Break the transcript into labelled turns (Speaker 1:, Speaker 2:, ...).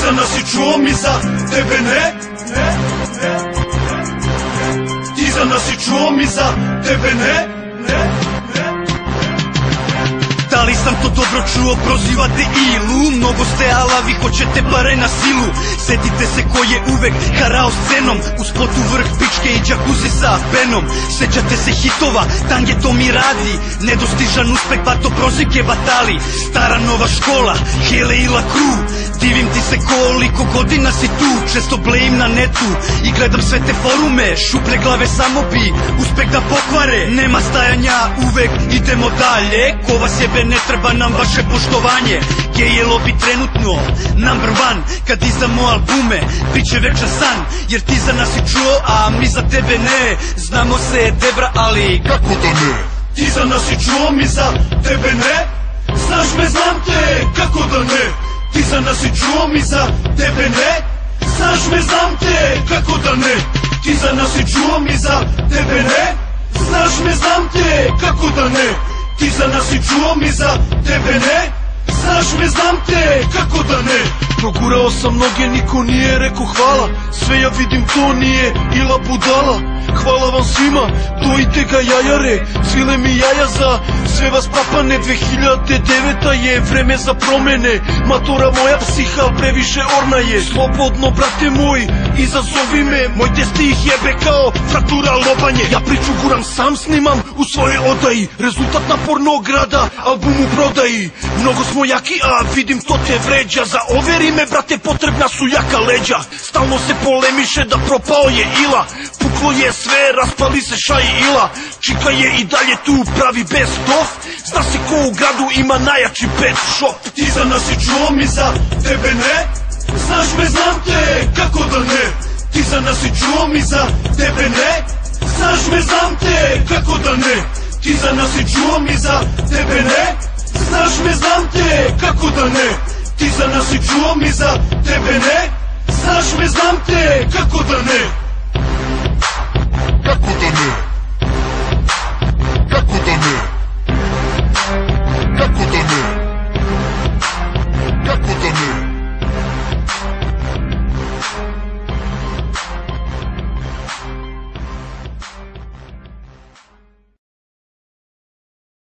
Speaker 1: za nas si čuo, mi za tebe ne. Ti za nas si čuo, mi za tebe ne. Da li sam to dobro čuo, prozivate Ilu? Mnogo ste alavi, hoćete pare na silu. Setite se ko je uvek harao scenom, u spotu vrh pičke i džakuzi sa penom. Sećate se hitova, tange to mi radi, nedostižan uspeh, bato prozike batali. Stara nova škola, Hele i La Crew. Divim ti se koliko godina si tu, često blejim na netu i gledam sve te forume. Šuplje glave samo bi uspeh da pokvare. Nema stajanja, uvek idemo dalje. Ko vas jebe, ne treba nam vaše poštovanje. Gej je lobby trenutno number one. Kad izdamo albume, bit će večan san. Jer ti za nas si čuo, a mi za tebe ne. Znamo se debra, ali kako da ne? Ti za nas si čuo, mi za tebe ne. Znaš me, znam te, kako da ne? Ti za nas si čuo, mi za tebe ne. Znaš me, znam te, kako da ne? Ti za nas si čuo, mi za tebe ne. Znaš me, znam te, kako da ne? Ti za nas si čuo, mi za tebe ne. Znaš me, znam te, kako da ne? Progurao sam mnoge, niko nije rekao hvala. Sve ja vidim, to nije Ila budala. Hvala vam svima, dojite ga jajare. Svile mi jaja za sve vas papane. 2009 je vreme za promene. Matora moja psiha, previše orna je. Slobodno, brate moj, izazovi me. Moj testi ih jebe kao fraktura lobanje. Ja priču guram, sam snimam u svojoj odaji. Rezultat napornog rada, album u prodaji. Mnogo smo jaki, a vidim to te vređa. Za ove rime, brate, potrebna su jaka leđa. Stalno se polemiše da propao je Ila. Puklo je sve, raspali se Ša i Ila. Čika je i dalje tu, pravi best of. Zna se ko u gradu ima najjači pet shop. Ti za nas si čuo, mi za tebe ne. Znaš me, znam te, kako da ne? Ti za nas si čuo, mi za tebe ne. Znaš me, znam te, kako da ne? Ti za nas si čuo, mi za tebe ne. Znaš me, znam te, kako da ne? Ti za nas si čuo, mi za tebe ne. Znaš me, znam te, kako da ne?